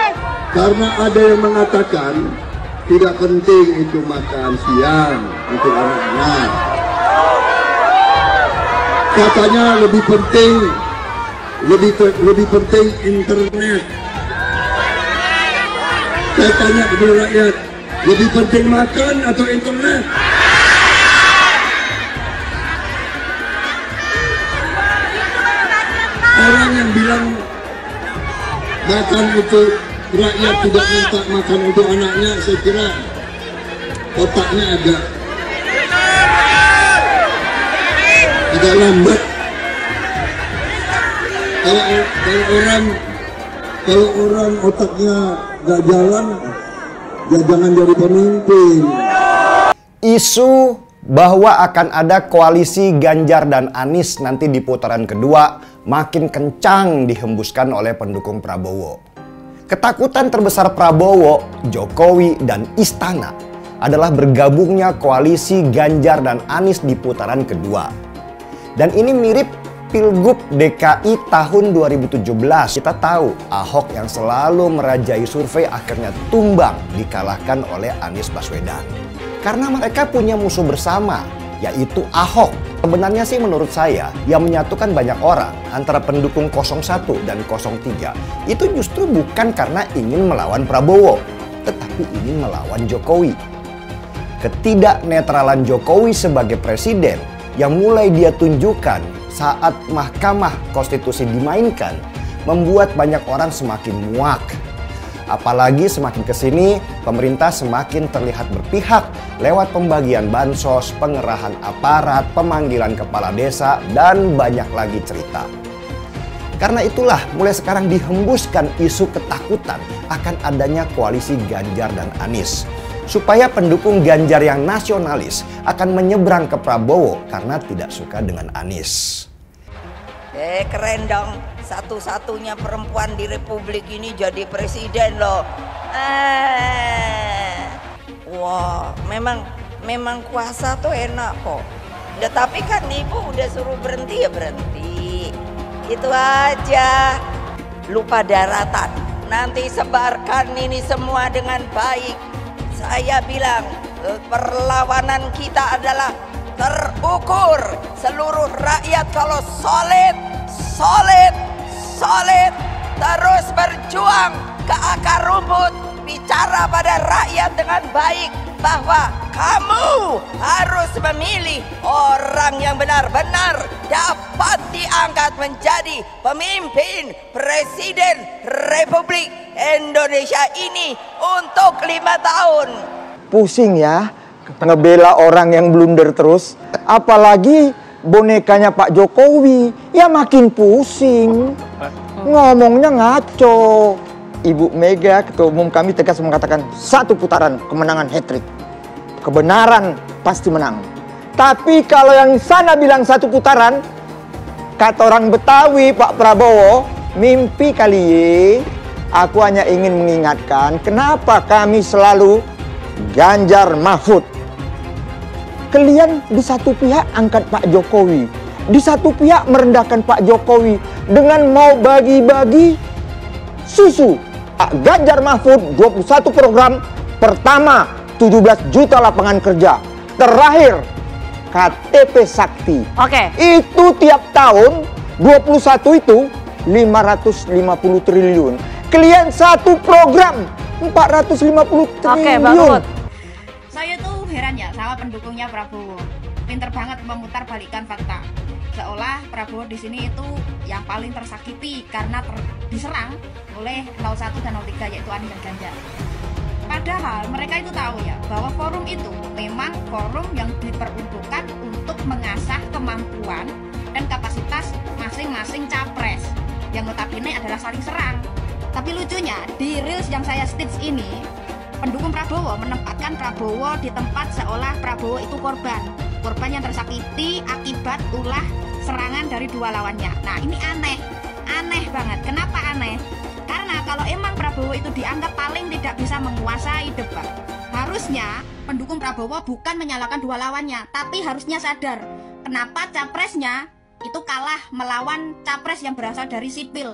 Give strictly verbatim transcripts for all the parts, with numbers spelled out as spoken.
Karena ada yang mengatakan tidak penting itu makan siang untuk anak-anak. Katanya lebih penting, lebih lebih penting internet. Saya tanya kepada rakyat, lebih penting makan atau internet? Orang yang bilang makan untuk rakyat tidak minta makan untuk anaknya, saya kira otaknya agak agak lambat. Kalau, kalau orang kalau orang otaknya nggak jalan, ya jangan jadi pemimpin. Isu bahwa akan ada koalisi Ganjar dan Anies nanti di putaran kedua makin kencang dihembuskan oleh pendukung Prabowo. Ketakutan terbesar Prabowo, Jokowi, dan Istana adalah bergabungnya koalisi Ganjar dan Anies di putaran kedua. Dan ini mirip Pilgub D K I tahun dua ribu tujuh belas. Kita tahu Ahok yang selalu merajai survei akhirnya tumbang dikalahkan oleh Anies Baswedan. Karena mereka punya musuh bersama, yaitu Ahok. Sebenarnya sih menurut saya yang menyatukan banyak orang antara pendukung nol satu dan nol tiga itu justru bukan karena ingin melawan Prabowo, tetapi ingin melawan Jokowi. Ketidaknetralan Jokowi sebagai presiden yang mulai dia tunjukkan saat Mahkamah Konstitusi dimainkan membuat banyak orang semakin muak. Apalagi semakin kesini pemerintah semakin terlihat berpihak lewat pembagian bansos, pengerahan aparat, pemanggilan kepala desa, dan banyak lagi cerita. Karena itulah mulai sekarang dihembuskan isu ketakutan akan adanya koalisi Ganjar dan Anies. Supaya pendukung Ganjar yang nasionalis akan menyeberang ke Prabowo karena tidak suka dengan Anies. Eh keren dong, satu-satunya perempuan di Republik ini jadi presiden loh. Eh, wah, memang memang kuasa tuh enak kok. Ya, tapi kan ibu udah suruh berhenti ya berhenti. Itu aja. Lupa daratan. Nanti sebarkan ini semua dengan baik. Saya bilang perlawanan kita adalah terukur. Seluruh rakyat kalau solid, solid, solid, terus berjuang ke akar rumput, bicara pada rakyat dengan baik bahwa kamu harus memilih orang yang benar-benar dapat diangkat menjadi pemimpin Presiden Republik Indonesia ini untuk lima tahun. Pusing ya ngebela orang yang blunder terus, apalagi bonekanya Pak Jokowi, ya makin pusing. Ngomongnya ngaco. Ibu Mega, Ketua Umum kami tegas mengatakan satu putaran kemenangan hat-trick. Kebenaran pasti menang. Tapi kalau yang sana bilang satu putaran, kata orang Betawi Pak Prabowo, mimpi kali ye. Aku hanya ingin mengingatkan kenapa kami selalu Ganjar Mahfud. Kalian di satu pihak angkat Pak Jokowi, di satu pihak merendahkan Pak Jokowi dengan mau bagi-bagi susu. Pak Ganjar Mahfud dua puluh satu program, pertama tujuh belas juta lapangan kerja, terakhir K T P Sakti. Oke. Itu tiap tahun dua puluh satu itu lima ratus lima puluh triliun. Kalian satu program empat ratus lima puluh triliun. Oke, Bang. Saya tuh heran ya sama pendukungnya Prabowo. Pinter banget memutar balikan fakta. Seolah Prabowo di sini itu yang paling tersakiti karena ter diserang oleh nol satu dan nol tiga yaitu Anies dan Ganjar. Padahal mereka itu tahu ya bahwa forum itu memang forum yang diperuntukkan untuk mengasah kemampuan dan kapasitas masing-masing capres yang notabene adalah saling serang. Tapi lucunya di reels yang saya stitch ini, pendukung Prabowo menempatkan Prabowo di tempat seolah Prabowo itu korban. Korban yang tersakiti akibat ulah serangan dari dua lawannya. Nah ini aneh, aneh banget. Kenapa aneh? Karena kalau emang Prabowo itu dianggap paling tidak bisa menguasai debat, harusnya pendukung Prabowo bukan menyalahkan dua lawannya, tapi harusnya sadar kenapa capresnya itu kalah melawan capres yang berasal dari sipil.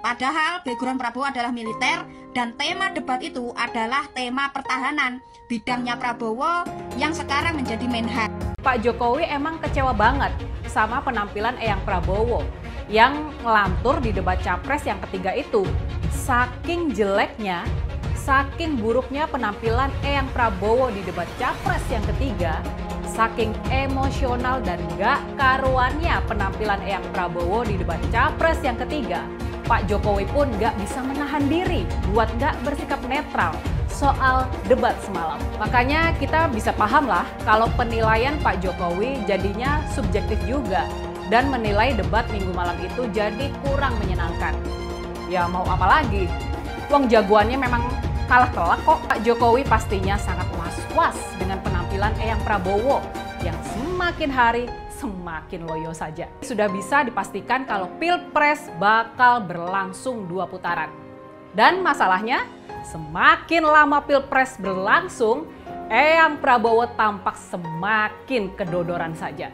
Padahal background Prabowo adalah militer dan tema debat itu adalah tema pertahanan, bidangnya Prabowo yang sekarang menjadi Menhan. Pak Jokowi emang kecewa banget sama penampilan Eyang Prabowo yang ngelantur di debat Capres yang ketiga itu. Saking jeleknya, saking buruknya penampilan Eyang Prabowo di debat Capres yang ketiga, saking emosional dan gak karuannya penampilan Eyang Prabowo di debat Capres yang ketiga, Pak Jokowi pun gak bisa menahan diri buat gak bersikap netral soal debat semalam. Makanya kita bisa paham lah kalau penilaian Pak Jokowi jadinya subjektif juga dan menilai debat minggu malam itu jadi kurang menyenangkan. Ya mau apa lagi? Wong jagoannya memang kalah telak kok. Pak Jokowi pastinya sangat was-was dengan penampilan Eyang Prabowo yang semakin hari semakin loyo saja. Sudah bisa dipastikan kalau Pilpres bakal berlangsung dua putaran. Dan masalahnya, semakin lama Pilpres berlangsung, Eyang Prabowo tampak semakin kedodoran saja.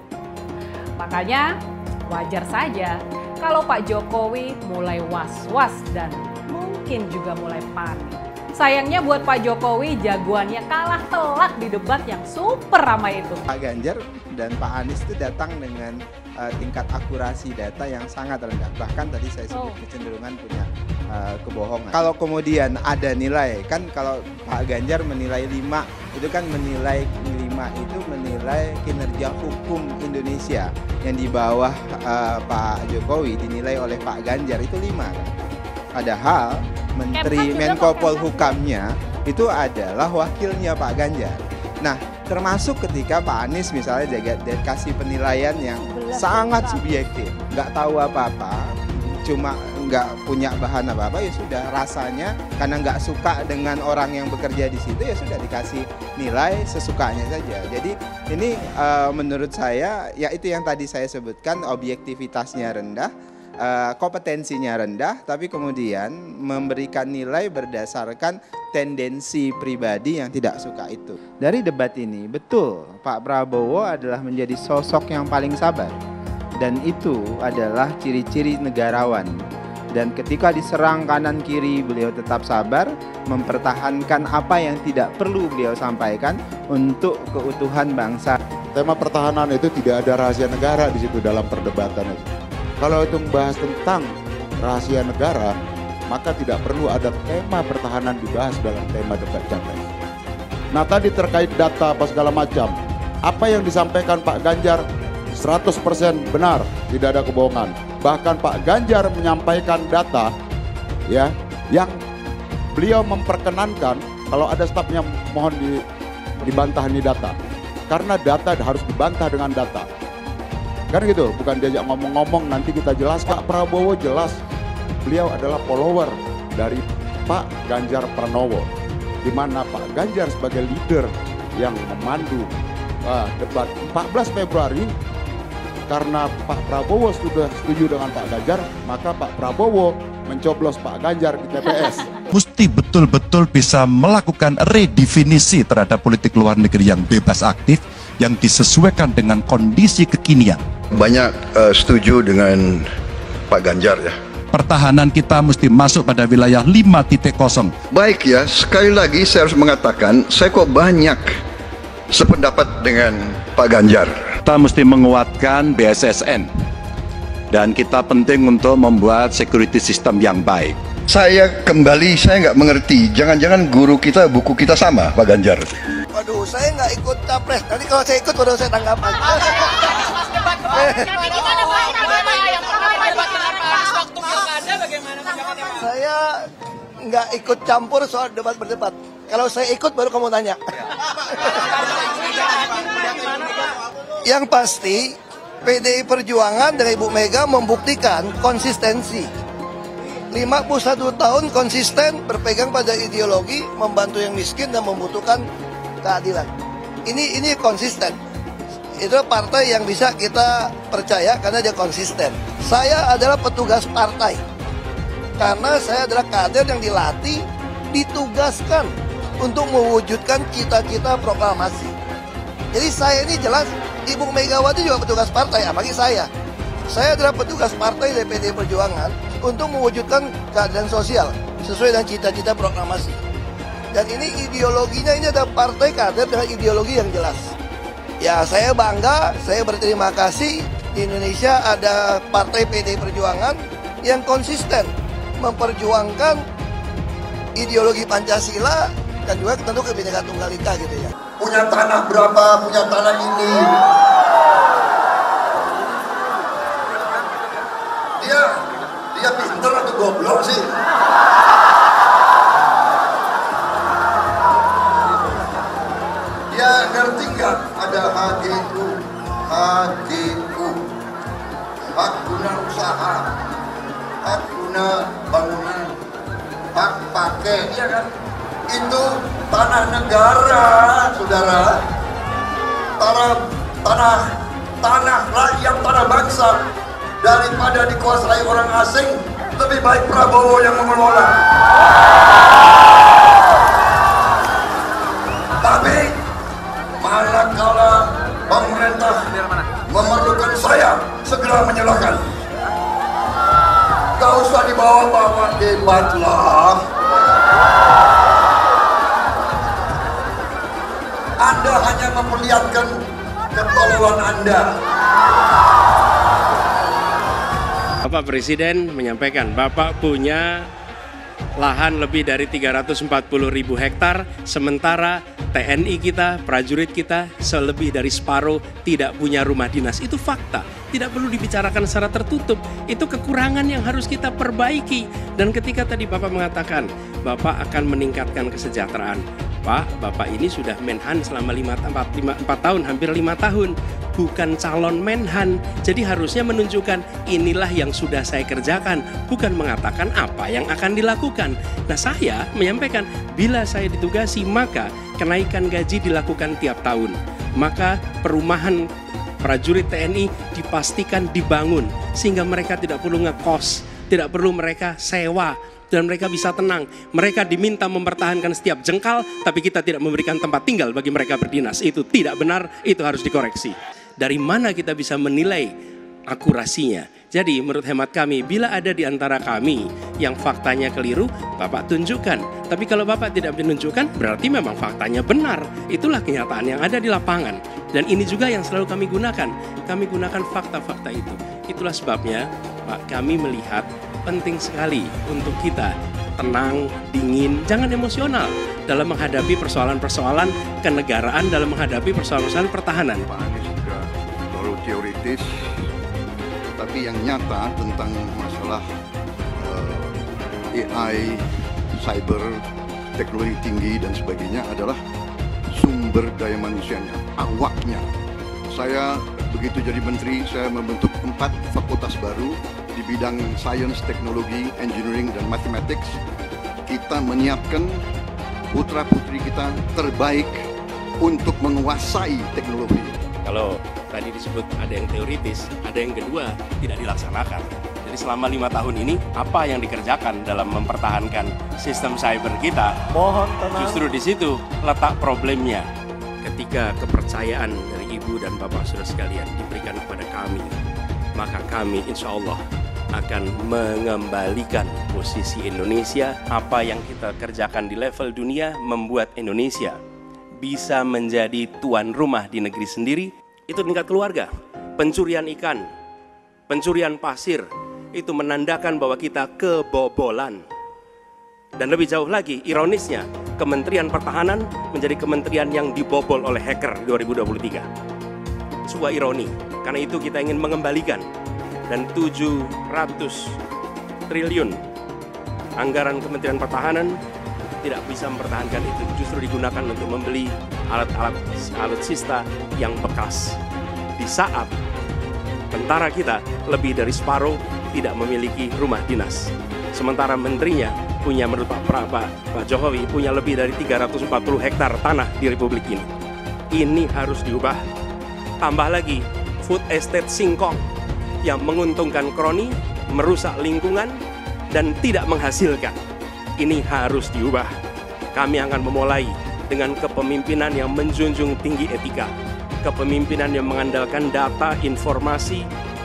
Makanya wajar saja kalau Pak Jokowi mulai was-was dan mungkin juga mulai panik. Sayangnya buat Pak Jokowi, jagoannya kalah telak di debat yang super ramai itu. Pak Ganjar dan Pak Anies itu datang dengan uh, tingkat akurasi data yang sangat rendah. Bahkan tadi saya sebut kecenderungan punya uh, kebohongan. Kalau kemudian ada nilai, kan kalau Pak Ganjar menilai lima, itu kan menilai lima itu menilai kinerja hukum Indonesia. Yang di bawah uh, Pak Jokowi dinilai oleh Pak Ganjar itu lima. Padahal Menteri Menko Polhukamnya itu adalah wakilnya Pak Ganjar. Nah, termasuk ketika Pak Anies misalnya jaga kasih penilaian yang sangat subjektif, nggak tahu apa-apa, cuma nggak punya bahan apa-apa, ya sudah rasanya karena nggak suka dengan orang yang bekerja di situ, ya sudah dikasih nilai sesukanya saja. Jadi ini uh, menurut saya, ya itu yang tadi saya sebutkan, objektivitasnya rendah. Uh, kompetensinya rendah, tapi kemudian memberikan nilai berdasarkan tendensi pribadi yang tidak suka itu. Dari debat ini, betul Pak Prabowo adalah menjadi sosok yang paling sabar. Dan itu adalah ciri-ciri negarawan. Dan ketika diserang kanan kiri, beliau tetap sabar, mempertahankan apa yang tidak perlu beliau sampaikan untuk keutuhan bangsa. Tema pertahanan itu tidak ada rahasia negara di situ dalam perdebatan itu. Kalau itu membahas tentang rahasia negara, maka tidak perlu ada tema pertahanan dibahas dalam tema debat capres. Nah tadi terkait data apa segala macam, apa yang disampaikan Pak Ganjar seratus persen benar, tidak ada kebohongan. Bahkan Pak Ganjar menyampaikan data ya yang beliau memperkenankan, kalau ada stafnya mohon di, dibantah ini data. Karena data harus dibantah dengan data. Kan gitu, bukan diajak ngomong-ngomong nanti kita jelas. Pak Prabowo jelas beliau adalah follower dari Pak Ganjar Pranowo, di mana Pak Ganjar sebagai leader yang memandu uh, debat empat belas Februari. Karena Pak Prabowo sudah setuju dengan Pak Ganjar, maka Pak Prabowo mencoblos Pak Ganjar di T P S. Mesti betul-betul bisa melakukan redefinisi terhadap politik luar negeri yang bebas aktif, yang disesuaikan dengan kondisi kekinian. Banyak uh, setuju dengan Pak Ganjar ya. Pertahanan kita mesti masuk pada wilayah lima titik nol. Baik ya, sekali lagi saya harus mengatakan, saya kok banyak sependapat dengan Pak Ganjar. Kita mesti menguatkan B S S N. Dan kita penting untuk membuat security system yang baik. Saya kembali, saya nggak mengerti, jangan-jangan guru kita, buku kita sama, Pak Ganjar. Waduh, saya nggak ikut capres. Nanti kalau saya ikut, baru saya tanggapan. Saya nggak ikut campur soal debat berdebat. Kalau saya ikut, baru kamu tanya. Yang pasti, P D I Perjuangan dari Ibu Mega membuktikan konsistensi. lima puluh satu tahun konsisten berpegang pada ideologi, membantu yang miskin dan membutuhkan keadilan. Ini ini konsisten. Itu partai yang bisa kita percaya karena dia konsisten. Saya adalah petugas partai. Karena saya adalah kader yang dilatih, ditugaskan untuk mewujudkan cita-cita proklamasi. Jadi saya ini jelas, Ibu Megawati juga petugas partai, apalagi saya. Saya adalah petugas partai dari P D I Perjuangan untuk mewujudkan keadilan sosial sesuai dengan cita-cita proklamasi. Dan ini ideologinya, ini ada partai kader dengan ideologi yang jelas. Ya, saya bangga, saya berterima kasih di Indonesia ada partai P D I Perjuangan yang konsisten memperjuangkan ideologi Pancasila dan juga tentu Kebinekaan Tunggal Ika gitu ya. Punya tanah berapa, punya tanah ini. Dia, dia pintar atau goblok sih? Dia ngerti nggak ada H G U, H G U, hak guna usaha, hak guna bangunan, hak pakai, ya kan? Itu tanah negara, saudara. Tanah, tanah, tanah rakyat, tanah bangsa. Daripada dikuasai orang asing, lebih baik Prabowo yang mengelola. Tapi manakala pemerintah memerlukan saya, segera menyerahkan. Gak usah dibawa-bawa debat lah. Anda hanya memperlihatkan ketololan Anda. Bapak Presiden menyampaikan, Bapak punya lahan lebih dari tiga ratus empat puluh ribu hektar, sementara T N I kita, prajurit kita, selebih dari separuh tidak punya rumah dinas. Itu fakta, tidak perlu dibicarakan secara tertutup. Itu kekurangan yang harus kita perbaiki. Dan ketika tadi Bapak mengatakan, Bapak akan meningkatkan kesejahteraan. Pak, Bapak ini sudah Menhan selama lima, empat, lima, empat tahun, hampir lima tahun. Bukan calon Menhan, jadi harusnya menunjukkan inilah yang sudah saya kerjakan, bukan mengatakan apa yang akan dilakukan. Nah, saya menyampaikan bila saya ditugasi maka kenaikan gaji dilakukan tiap tahun, maka perumahan prajurit T N I dipastikan dibangun sehingga mereka tidak perlu ngekos, tidak perlu mereka sewa, dan mereka bisa tenang. Mereka diminta mempertahankan setiap jengkal, tapi kita tidak memberikan tempat tinggal bagi mereka berdinas. Itu tidak benar, itu harus dikoreksi. Dari mana kita bisa menilai akurasinya? Jadi menurut hemat kami, bila ada di antara kami yang faktanya keliru, Bapak tunjukkan. Tapi kalau Bapak tidak menunjukkan, berarti memang faktanya benar. Itulah kenyataan yang ada di lapangan. Dan ini juga yang selalu kami gunakan. Kami gunakan fakta-fakta itu. Itulah sebabnya Pak, kami melihat penting sekali untuk kita tenang, dingin, jangan emosional dalam menghadapi persoalan-persoalan kenegaraan, dalam menghadapi persoalan-persoalan pertahanan. Pak Anies juga terlalu teoritis, tapi yang nyata tentang masalah uh, A I, cyber, teknologi tinggi dan sebagainya adalah sumber daya manusianya, awaknya. Saya begitu jadi menteri, saya membentuk empat fakultas baru di bidang sains, teknologi, engineering, dan mathematics. Kita menyiapkan putra-putri kita terbaik untuk menguasai teknologi. Kalau tadi disebut ada yang teoritis, ada yang kedua tidak dilaksanakan. Jadi selama lima tahun ini, apa yang dikerjakan dalam mempertahankan sistem cyber kita? Mohon tenang. Justru di situ letak problemnya. Ketika kepercayaan dari Ibu dan Bapak saudara sekalian diberikan kepada kami, maka kami insya Allah akan mengembalikan posisi Indonesia. Apa yang kita kerjakan di level dunia membuat Indonesia bisa menjadi tuan rumah di negeri sendiri. Itu tingkat keluarga. Pencurian ikan, pencurian pasir, itu menandakan bahwa kita kebobolan. Dan lebih jauh lagi, ironisnya, Kementerian Pertahanan menjadi kementerian yang dibobol oleh hacker dua ribu dua puluh tiga. Sebuah ironi, karena itu kita ingin mengembalikan. Dan tujuh ratus triliun anggaran Kementerian Pertahanan tidak bisa mempertahankan itu, justru digunakan untuk membeli alat-alat alutsista yang bekas. Di saat tentara kita lebih dari separuh tidak memiliki rumah dinas. Sementara menterinya punya, menurut Pak, Pak, Pak Jokowi, punya lebih dari tiga ratus empat puluh hektar tanah di Republik ini. Ini harus diubah. Tambah lagi, food estate singkong yang menguntungkan kroni, merusak lingkungan, dan tidak menghasilkan. Ini harus diubah. Kami akan memulai dengan kepemimpinan yang menjunjung tinggi etika. Kepemimpinan yang mengandalkan data, informasi,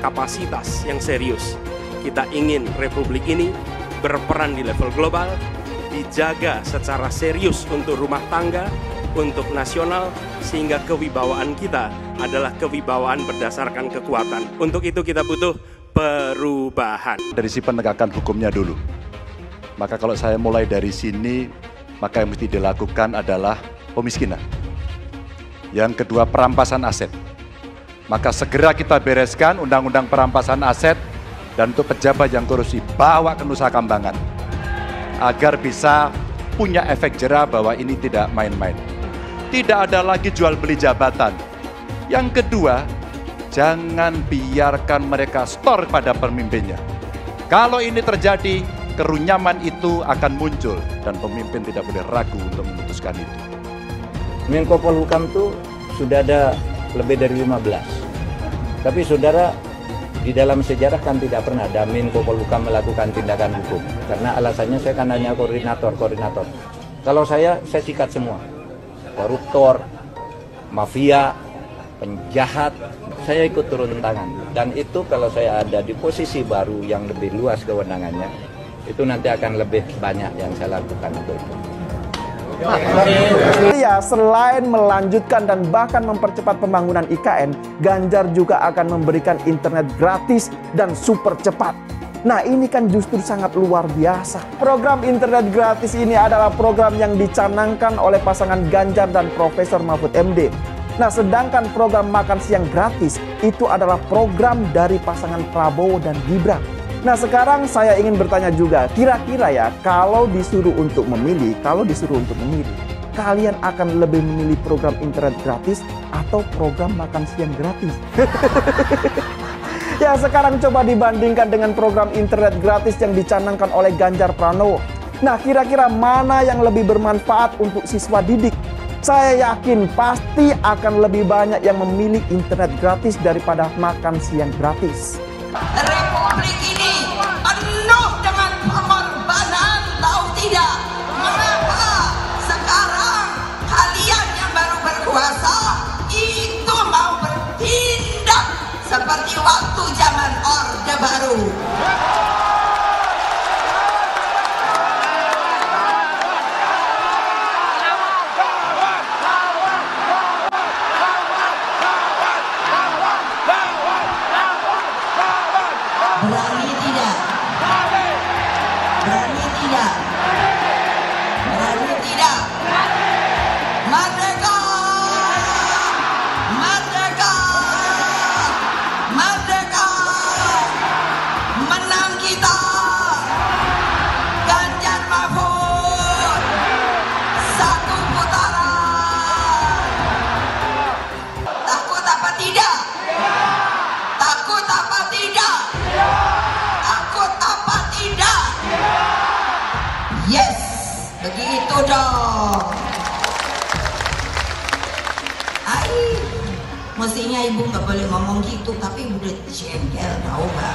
kapasitas yang serius. Kita ingin Republik ini berperan di level global, dijaga secara serius untuk rumah tangga, untuk nasional, sehingga kewibawaan kita adalah kewibawaan berdasarkan kekuatan. Untuk itu kita butuh perubahan. Dari si penegakan hukumnya dulu. Maka kalau saya mulai dari sini, maka yang mesti dilakukan adalah pemiskinan. Yang kedua, perampasan aset. Maka segera kita bereskan undang-undang perampasan aset, dan untuk pejabat yang korupsi bawa ke Nusa Kambangan agar bisa punya efek jera bahwa ini tidak main-main. Tidak ada lagi jual beli jabatan. Yang kedua, jangan biarkan mereka store pada pemimpinnya. Kalau ini terjadi, kerunyaman itu akan muncul dan pemimpin tidak boleh ragu untuk memutuskan itu. Menko Polhukam itu sudah ada lebih dari lima belas. Tapi saudara, di dalam sejarah kan tidak pernah ada Menko Polhukam melakukan tindakan hukum. Karena alasannya saya kan hanya koordinator-koordinator. Kalau saya, saya sikat semua. Koruptor, mafia, penjahat, saya ikut turun tangan. Dan itu kalau saya ada di posisi baru yang lebih luas kewenangannya, itu nanti akan lebih banyak yang saya lakukan untuk itu. Ya, selain melanjutkan dan bahkan mempercepat pembangunan I K N, Ganjar juga akan memberikan internet gratis dan super cepat. Nah, ini kan justru sangat luar biasa. Program internet gratis ini adalah program yang dicanangkan oleh pasangan Ganjar dan Profesor Mahfud M D. Nah, sedangkan program makan siang gratis itu adalah program dari pasangan Prabowo dan Gibran. Nah, sekarang saya ingin bertanya juga, kira-kira ya, kalau disuruh untuk memilih, kalau disuruh untuk memilih, kalian akan lebih memilih program internet gratis atau program makan siang gratis? Ya, sekarang coba dibandingkan dengan program internet gratis yang dicanangkan oleh Ganjar Pranowo. Nah, kira-kira mana yang lebih bermanfaat untuk siswa didik? Saya yakin pasti akan lebih banyak yang memilih internet gratis daripada makan siang gratis. Republik ini penuh dengan pengorbanan, tahu tidak? Mengapa sekarang kalian yang baru berkuasa itu mau bertindak seperti waktu zaman Orde Baru? Berani tidak? Berani tidak? Berani tidak? Merdeka! Merdeka! Merdeka! Menang kita! Ganjar Mahfud! Satu putaran! Takut apa tidak? Takut apa tidak? Takut apa tidak? Yes, begitu dong. Ai, mestinya ibu nggak boleh ngomong gitu, tapi ibu udah jengkel, tahu nggak?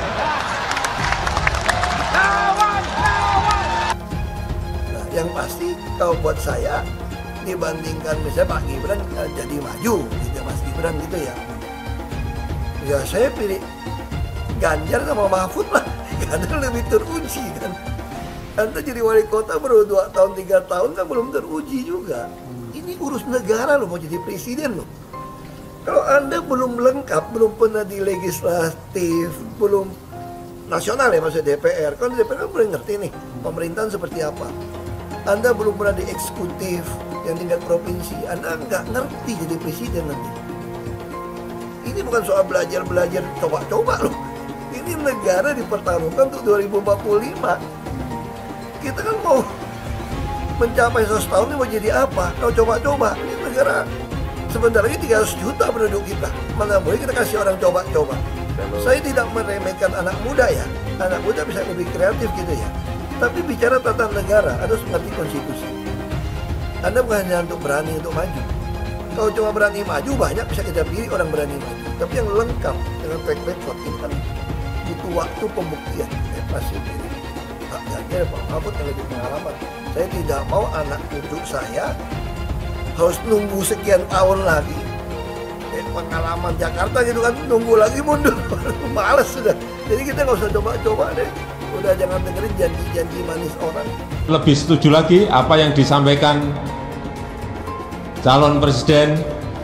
Nah, yang pasti kalau buat saya dibandingkan misalnya Pak Gibran uh, jadi maju, gitu Mas Gibran gitu ya. Ya saya pilih Ganjar sama Mahfud lah, karena lebih teruji kan. Anda jadi wali kota baru dua tahun, tiga tahun kan belum teruji juga. Ini urus negara loh, mau jadi presiden loh. Kalau Anda belum lengkap, belum pernah di legislatif, belum nasional ya maksudnya D P R. Kalau D P R kan belum ngerti nih pemerintahan seperti apa. Anda belum pernah di eksekutif yang tingkat provinsi, Anda nggak ngerti jadi presiden nanti. Ini bukan soal belajar-belajar, coba-coba loh. Ini negara dipertaruhkan untuk dua ribu empat puluh lima. Kita kan mau mencapai seratus tahun ini mau jadi apa? Kalau coba-coba, ini negara sebentar lagi tiga ratus juta penduduk kita. Mana boleh kita kasih orang coba-coba. Saya tidak meremehkan anak muda ya. Anak muda bisa lebih kreatif gitu ya. Tapi bicara tata negara, harus mengerti konstitusi. Anda bukan hanya untuk berani untuk maju. Kalau cuma berani maju, banyak bisa kita pilih orang berani maju. Tapi yang lengkap dengan track record ini kan butuh waktu pembuktian. Ya, pasti pilih Pak Ganjar, Pak Mahfud yang lebih pengalaman. Saya tidak mau anak cucu saya harus nunggu sekian tahun lagi pakai pengalaman Jakarta gitu kan, nunggu lagi mundur, males sudah. Jadi kita nggak usah coba-coba deh, udah jangan dengerin janji-janji manis orang. Lebih setuju lagi apa yang disampaikan calon presiden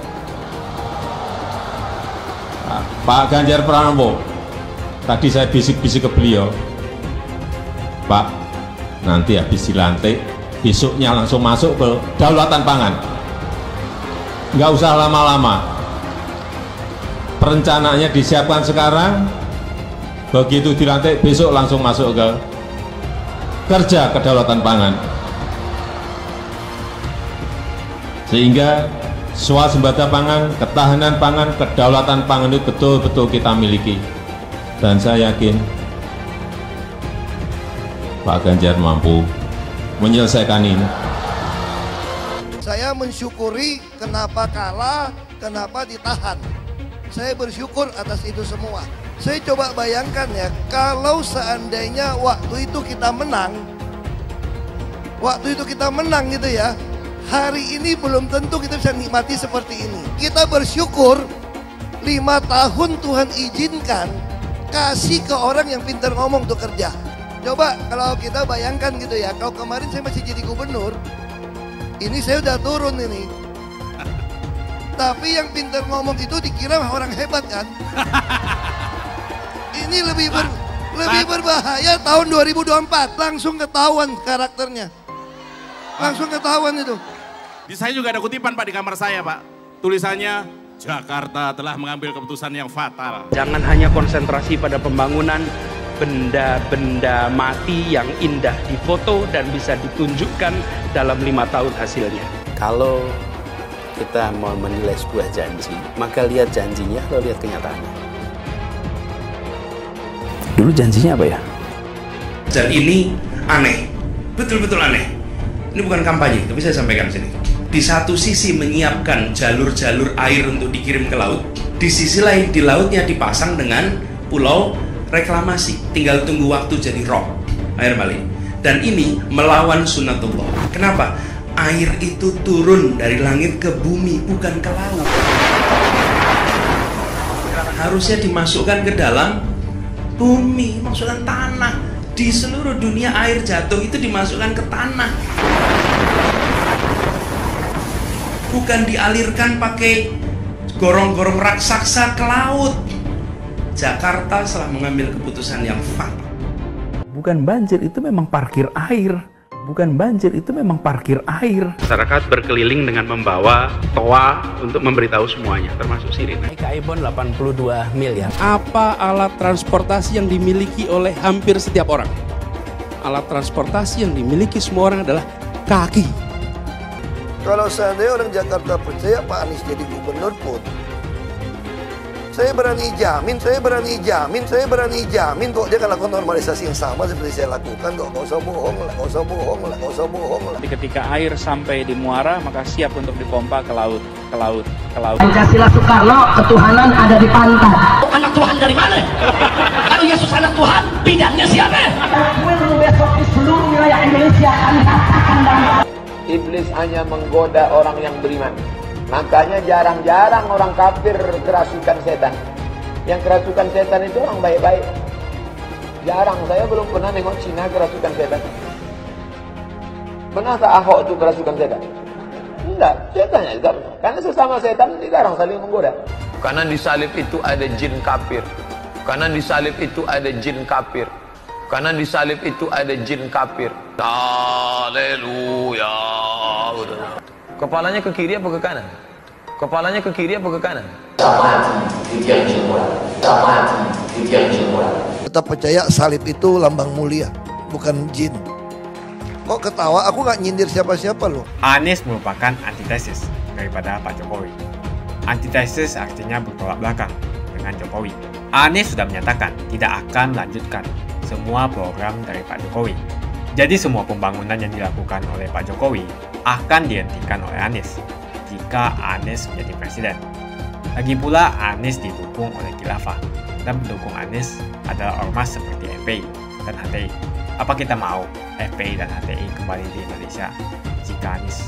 Pak Ganjar Pranowo. Tadi saya bisik-bisik ke beliau, Pak, nanti habis dilantik, besoknya langsung masuk ke kedaulatan pangan. Nggak usah lama-lama. Perencanaannya disiapkan sekarang, begitu dilantik besok langsung masuk ke kerja kedaulatan pangan. Sehingga swasembada pangan, ketahanan pangan, kedaulatan pangan itu betul-betul kita miliki. Dan saya yakin Pak Ganjar mampu menyelesaikan ini. Saya mensyukuri kenapa kalah, kenapa ditahan. Saya bersyukur atas itu semua. Saya coba bayangkan ya, kalau seandainya waktu itu kita menang, waktu itu kita menang gitu ya, hari ini belum tentu kita bisa nikmati seperti ini. Kita bersyukur lima tahun Tuhan izinkan kasih ke orang yang pintar ngomong untuk kerja. Coba kalau kita bayangkan gitu ya, kalau kemarin saya masih jadi gubernur, ini saya udah turun ini. Tapi yang pintar ngomong itu dikira orang hebat kan? Ini lebih ber, lebih berbahaya tahun dua ribu dua puluh empat, langsung ketahuan karakternya. Langsung ketahuan itu. Di saya juga ada kutipan Pak di kamar saya Pak. Tulisannya, Jakarta telah mengambil keputusan yang fatal. Jangan hanya konsentrasi pada pembangunan benda-benda mati yang indah difoto dan bisa ditunjukkan dalam lima tahun hasilnya. Kalau kita mau menilai sebuah janji, maka lihat janjinya, lalu lihat kenyataannya. Dulu janjinya apa ya? Dan ini aneh, betul-betul aneh. Ini bukan kampanye, tapi saya sampaikan sini. Di satu sisi menyiapkan jalur-jalur air untuk dikirim ke laut, di sisi lain di lautnya dipasang dengan pulau reklamasi, tinggal tunggu waktu jadi rob, air balik. Dan ini melawan sunatullah. Kenapa? Air itu turun dari langit ke bumi, bukan ke laut. Harusnya dimasukkan ke dalam bumi, masukkan tanah. Di seluruh dunia air jatuh itu dimasukkan ke tanah, bukan dialirkan pakai gorong-gorong raksasa ke laut. Jakarta telah mengambil keputusan yang fatal. Bukan banjir, itu memang parkir air. Bukan banjir, itu memang parkir air. Masyarakat berkeliling dengan membawa toa untuk memberitahu semuanya, termasuk sirine. K I Bond delapan puluh dua miliar. Apa alat transportasi yang dimiliki oleh hampir setiap orang? Alat transportasi yang dimiliki semua orang adalah kaki. Kalau seandainya orang Jakarta percaya Pak Anies jadi gubernur pun, saya berani jamin, saya berani jamin, saya berani jamin kok dia akan lakukan normalisasi yang sama seperti saya lakukan kok. Nggak usah bohong lah, nggak usah bohong lah, nggak usah bohong lah. Ketika air sampai di muara, maka siap untuk dipompa ke laut, ke laut, ke laut. Pancasila Soekarno, ketuhanan ada di pantai. Anak Tuhan dari mana? Kalau Yesus anak Tuhan, bidangnya siapa? Besok di seluruh wilayah Indonesia kami katakan damai. Iblis hanya menggoda orang yang beriman. Makanya jarang-jarang orang kafir kerasukan setan. Yang kerasukan setan itu orang baik-baik. Jarang, saya belum pernah nengok Cina kerasukan setan. Pernah tak Ahok itu kerasukan setan? Enggak, setannya juga. Karena sesama setan dilarang saling menggoda. Karena di salib itu ada jin kafir. Karena di salib itu ada jin kafir. Karena di salib itu ada jin kafir. Haleluya. Kepalanya ke kiri apa ke kanan? Kepalanya ke kiri apa ke kanan? Tetap percaya salib itu lambang mulia, bukan jin. Kok ketawa? Aku nggak nyindir siapa-siapa loh. Anies merupakan antitesis daripada Pak Jokowi. Antitesis artinya bertolak belakang dengan Jokowi. Anies sudah menyatakan tidak akan melanjutkan semua program dari Pak Jokowi. Jadi semua pembangunan yang dilakukan oleh Pak Jokowi akan dihentikan oleh Anies jika Anies menjadi presiden. Lagi pula Anies didukung oleh khilafah dan pendukung Anies adalah ormas seperti F P I dan H T I. Apa kita mau F P I dan H T I kembali di Indonesia jika Anies memiliki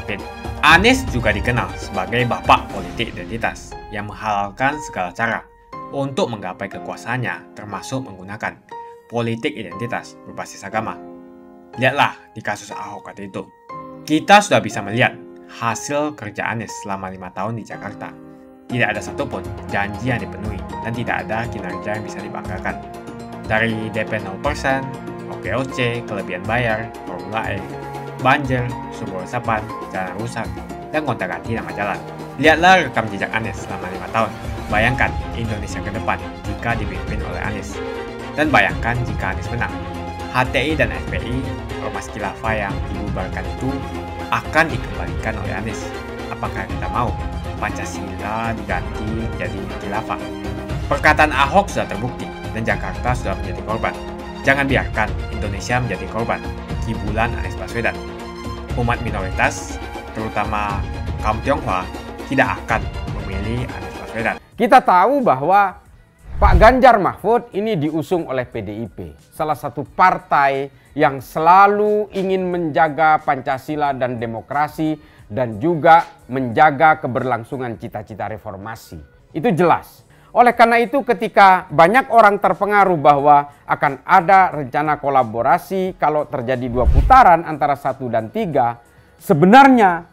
pemimpin. Anies juga dikenal sebagai bapak politik identitas yang menghalalkan segala cara untuk menggapai kekuasaannya, termasuk menggunakan politik identitas berbasis agama. Lihatlah di kasus Ahok waktu itu. Kita sudah bisa melihat hasil kerja Anies selama lima tahun di Jakarta. Tidak ada satupun janji yang dipenuhi dan tidak ada kinerja yang bisa dibanggakan. Dari D P nol persen, O P O C, kelebihan bayar, Formula E, banjir, sumber resapan, jalan rusak, dan gonta-ganti nama jalan. Lihatlah rekam jejak Anies selama lima tahun. Bayangkan Indonesia ke depan jika dipimpin oleh Anies. Dan bayangkan jika Anies menang. H T I dan F P I, Ormas Khilafah yang dibubarkan itu akan dikembalikan oleh Anies. Apakah kita mau Pancasila diganti jadi khilafah? Perkataan Ahok sudah terbukti dan Jakarta sudah menjadi korban. Jangan biarkan Indonesia menjadi korban kibulan Anies Baswedan. Umat minoritas, terutama kaum Tionghoa, tidak akan memilih Anies Baswedan. Kita tahu bahwa Pak Ganjar Mahfud ini diusung oleh P D I P, salah satu partai yang selalu ingin menjaga Pancasila dan demokrasi dan juga menjaga keberlangsungan cita-cita reformasi. Itu jelas. Oleh karena itu ketika banyak orang terpengaruh bahwa akan ada rencana kolaborasi kalau terjadi dua putaran antara satu dan tiga, sebenarnya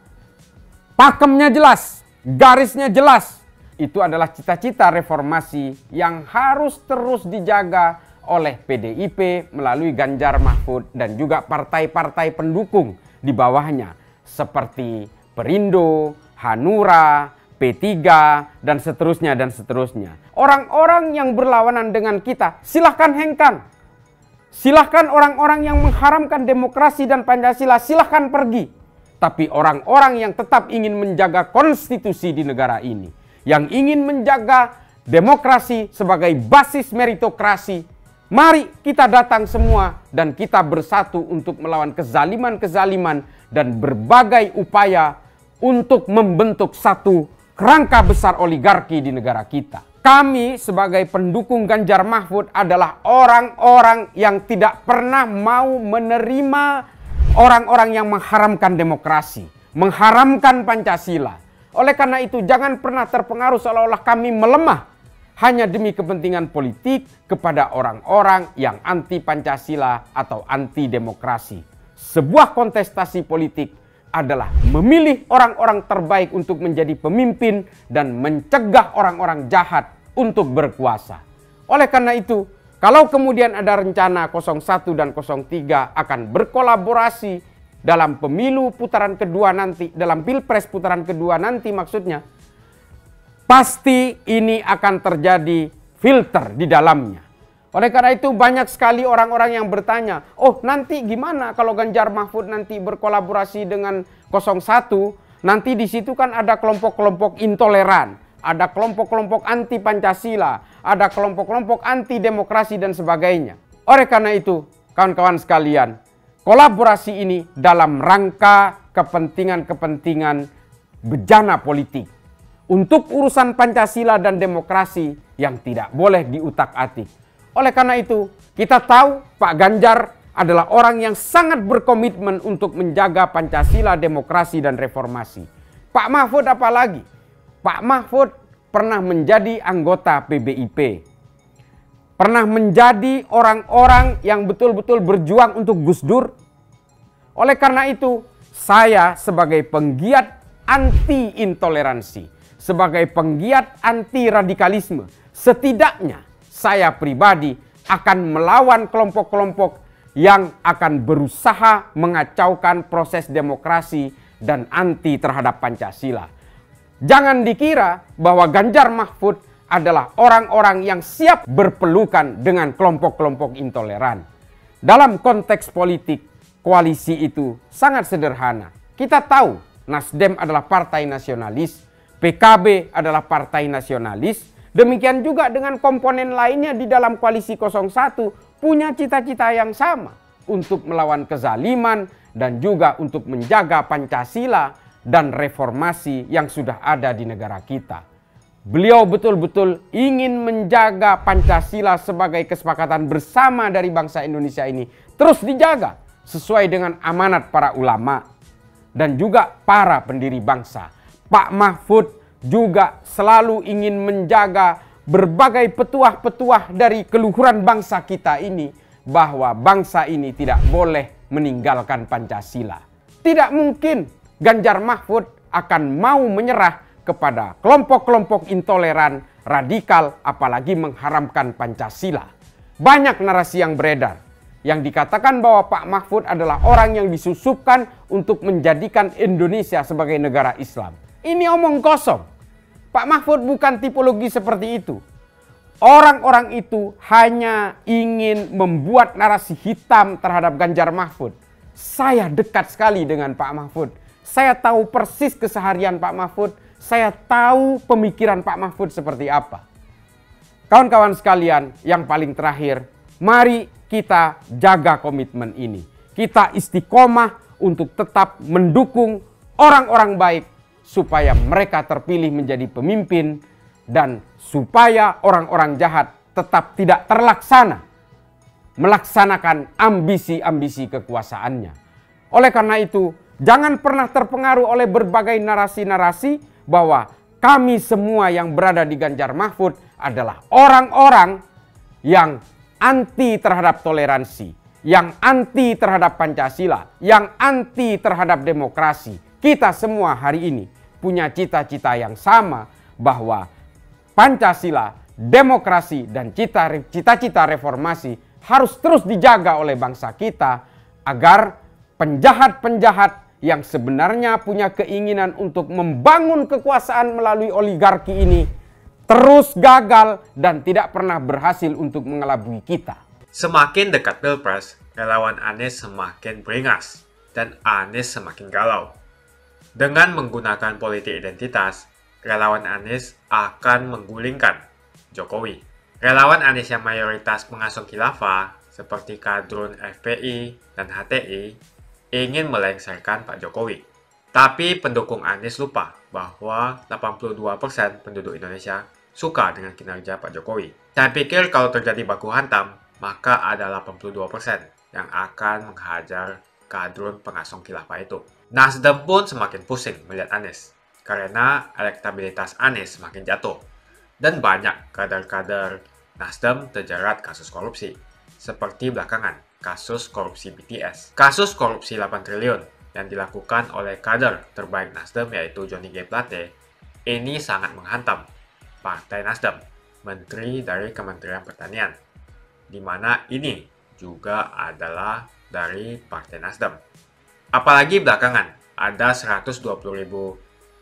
pakemnya jelas, garisnya jelas. Itu adalah cita-cita reformasi yang harus terus dijaga oleh P D I P melalui Ganjar Mahfud dan juga partai-partai pendukung di bawahnya seperti Perindo, Hanura, P tiga, dan seterusnya dan seterusnya. Orang-orang yang berlawanan dengan kita silahkan hengkang. Silahkan orang-orang yang mengharamkan demokrasi dan Pancasila silahkan pergi. Tapi orang-orang yang tetap ingin menjaga konstitusi di negara ini, yang ingin menjaga demokrasi sebagai basis meritokrasi, mari kita datang semua dan kita bersatu untuk melawan kezaliman-kezaliman dan berbagai upaya untuk membentuk satu kerangka besar oligarki di negara kita. Kami sebagai pendukung Ganjar Mahfud adalah orang-orang yang tidak pernah mau menerima orang-orang yang mengharamkan demokrasi, mengharamkan Pancasila. Oleh karena itu jangan pernah terpengaruh seolah-olah kami melemah hanya demi kepentingan politik kepada orang-orang yang anti Pancasila atau anti demokrasi. Sebuah kontestasi politik adalah memilih orang-orang terbaik untuk menjadi pemimpin dan mencegah orang-orang jahat untuk berkuasa. Oleh karena itu, kalau kemudian ada rencana nol satu dan nol tiga akan berkolaborasi dalam pemilu putaran kedua nanti, dalam pilpres putaran kedua nanti maksudnya, pasti ini akan terjadi filter di dalamnya. Oleh karena itu banyak sekali orang-orang yang bertanya, oh nanti gimana kalau Ganjar Mahfud nanti berkolaborasi dengan nol satu, nanti di situ kan ada kelompok-kelompok intoleran, ada kelompok-kelompok anti Pancasila, ada kelompok-kelompok anti demokrasi dan sebagainya. Oleh karena itu, kawan-kawan sekalian, kolaborasi ini dalam rangka kepentingan-kepentingan bejana politik untuk urusan Pancasila dan demokrasi yang tidak boleh diutak-atik. Oleh karena itu, kita tahu Pak Ganjar adalah orang yang sangat berkomitmen untuk menjaga Pancasila, demokrasi, dan reformasi. Pak Mahfud apalagi? Pak Mahfud pernah menjadi anggota P B I P. Pernah menjadi orang-orang yang betul-betul berjuang untuk Gus Dur. Oleh karena itu, saya sebagai penggiat anti-intoleransi, sebagai penggiat anti-radikalisme, setidaknya saya pribadi akan melawan kelompok-kelompok yang akan berusaha mengacaukan proses demokrasi dan anti terhadap Pancasila. Jangan dikira bahwa Ganjar Mahfud adalah orang-orang yang siap berpelukan dengan kelompok-kelompok intoleran. Dalam konteks politik, koalisi itu sangat sederhana. Kita tahu Nasdem adalah partai nasionalis, P K B adalah partai nasionalis. Demikian juga dengan komponen lainnya di dalam koalisi nol satu punya cita-cita yang sama untuk melawan kezaliman dan juga untuk menjaga Pancasila dan reformasi yang sudah ada di negara kita. Beliau betul-betul ingin menjaga Pancasila sebagai kesepakatan bersama dari bangsa Indonesia ini terus dijaga sesuai dengan amanat para ulama. dan juga para pendiri bangsa. Pak Mahfud juga selalu ingin menjaga berbagai petuah-petuah dari keluhuran bangsa kita ini, bahwa bangsa ini tidak boleh meninggalkan Pancasila. Tidak mungkin Ganjar Mahfud akan mau menyerah kepada kelompok-kelompok intoleran, radikal, apalagi mengharamkan Pancasila. Banyak narasi yang beredar yang dikatakan bahwa Pak Mahfud adalah orang yang disusupkan untuk menjadikan Indonesia sebagai negara Islam. Ini omong kosong. Pak Mahfud bukan tipologi seperti itu. Orang-orang itu hanya ingin membuat narasi hitam terhadap Ganjar Mahfud. Saya dekat sekali dengan Pak Mahfud. Saya tahu persis keseharian Pak Mahfud. Saya tahu pemikiran Pak Mahfud seperti apa. Kawan-kawan sekalian, yang paling terakhir, mari kita jaga komitmen ini. Kita istiqomah untuk tetap mendukung orang-orang baik supaya mereka terpilih menjadi pemimpin dan supaya orang-orang jahat tetap tidak terlaksana melaksanakan ambisi-ambisi kekuasaannya. Oleh karena itu, jangan pernah terpengaruh oleh berbagai narasi-narasi bahwa kami semua yang berada di Ganjar Mahfud adalah orang-orang yang anti terhadap toleransi, yang anti terhadap Pancasila, yang anti terhadap demokrasi. Kita semua hari ini punya cita-cita yang sama, bahwa Pancasila, demokrasi, dan cita-cita reformasi harus terus dijaga oleh bangsa kita agar penjahat-penjahat yang sebenarnya punya keinginan untuk membangun kekuasaan melalui oligarki ini terus gagal dan tidak pernah berhasil untuk mengelabui kita. Semakin dekat Pilpres, relawan Anies semakin beringas dan Anies semakin galau. Dengan menggunakan politik identitas, relawan Anies akan menggulingkan Jokowi. Relawan Anies yang mayoritas pengasuh khilafah seperti kadrun F P I dan H T I ingin melengsarkan Pak Jokowi. Tapi pendukung Anies lupa bahwa delapan puluh dua persen penduduk Indonesia suka dengan kinerja Pak Jokowi. Saya pikir kalau terjadi baku hantam, maka ada delapan puluh dua persen yang akan menghajar kadrun pengasuh khilafah itu. Nasdem pun semakin pusing melihat Anies, karena elektabilitas Anies semakin jatuh. Dan banyak kader-kader Nasdem terjerat kasus korupsi, seperti belakangan kasus korupsi B T S. Kasus korupsi delapan triliun yang dilakukan oleh kader terbaik Nasdem yaitu Johnny G. Plate ini sangat menghantam Partai Nasdem, menteri dari Kementerian Pertanian, di mana ini juga adalah dari Partai Nasdem. Apalagi belakangan ada seratus dua puluh ribu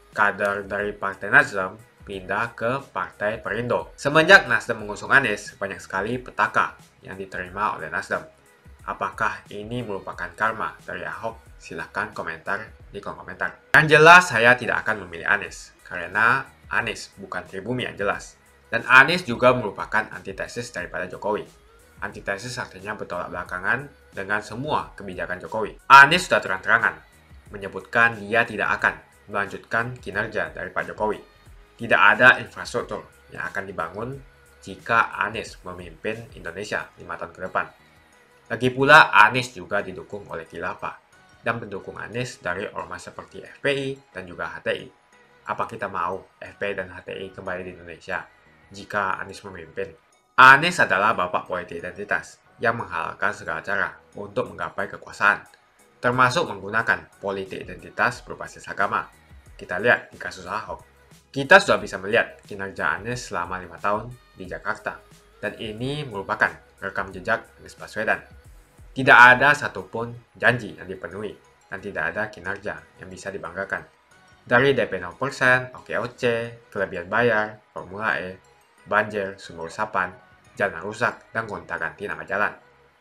kader dari Partai Nasdem pindah ke Partai Perindo. Semenjak Nasdem mengusung Anies, banyak sekali petaka yang diterima oleh Nasdem. Apakah ini merupakan karma dari Ahok? Silahkan komentar di kolom komentar. Yang jelas saya tidak akan memilih Anies, karena Anies bukan pribumi yang jelas. Dan Anies juga merupakan antitesis daripada Jokowi. Antitesis artinya bertolak belakangan dengan semua kebijakan Jokowi. Anies sudah terang-terangan menyebutkan dia tidak akan melanjutkan kinerja dari Pak Jokowi. Tidak ada infrastruktur yang akan dibangun jika Anies memimpin Indonesia lima tahun ke depan. Lagi pula Anies juga didukung oleh khilafah dan pendukung Anies dari ormas seperti F P I dan juga H T I. Apa kita mau F P I dan H T I kembali di Indonesia jika Anies memimpin? Anies adalah bapak politik identitas yang menghalalkan segala cara untuk menggapai kekuasaan, termasuk menggunakan politik identitas berbasis agama. Kita lihat di kasus Ahok. Kita sudah bisa melihat kinerja Anies selama lima tahun di Jakarta, dan ini merupakan rekam jejak Anies Baswedan. Tidak ada satupun janji yang dipenuhi, dan tidak ada kinerja yang bisa dibanggakan. Dari D P nol persen, O K O C, kelebihan bayar, Formula E, banjir, sumur resapan, jalan rusak, dan gonta-ganti nama jalan.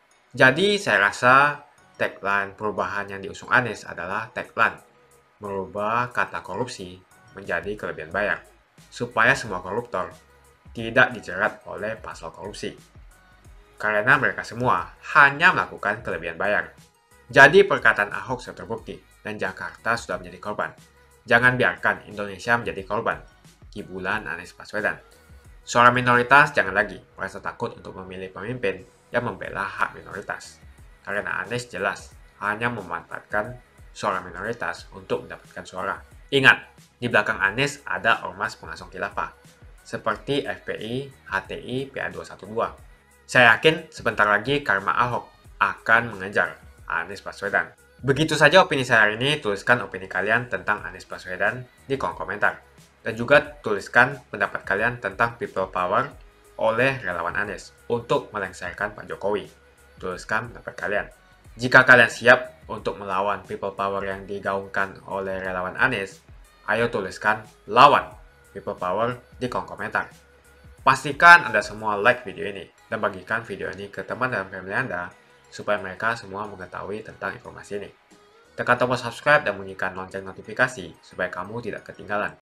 Jadi saya rasa tagline perubahan yang diusung Anies adalah tagline merubah kata korupsi menjadi kelebihan bayar, supaya semua koruptor tidak dijerat oleh pasal korupsi. Karena mereka semua hanya melakukan kelebihan bayar. Jadi perkataan Ahok sudah terbukti dan Jakarta sudah menjadi korban. Jangan biarkan Indonesia menjadi korban kibulan Anies Baswedan. Suara minoritas jangan lagi merasa takut untuk memilih pemimpin yang membela hak minoritas. Karena Anies jelas hanya memanfaatkan suara minoritas untuk mendapatkan suara. Ingat, di belakang Anies ada ormas pengasong khilafah, seperti F P I, H T I, P A dua satu dua. Saya yakin sebentar lagi karma Ahok akan mengejar Anies Baswedan. Begitu saja opini saya hari ini. Tuliskan opini kalian tentang Anies Baswedan di kolom komentar. Dan juga tuliskan pendapat kalian tentang people power oleh relawan Anies untuk melengsarkan Pak Jokowi. Tuliskan pendapat kalian. Jika kalian siap untuk melawan people power yang digaungkan oleh relawan Anies, ayo tuliskan lawan people power di kolom komentar. Pastikan Anda semua like video ini dan bagikan video ini ke teman dan family Anda supaya mereka semua mengetahui tentang informasi ini. Tekan tombol subscribe dan bunyikan lonceng notifikasi supaya kamu tidak ketinggalan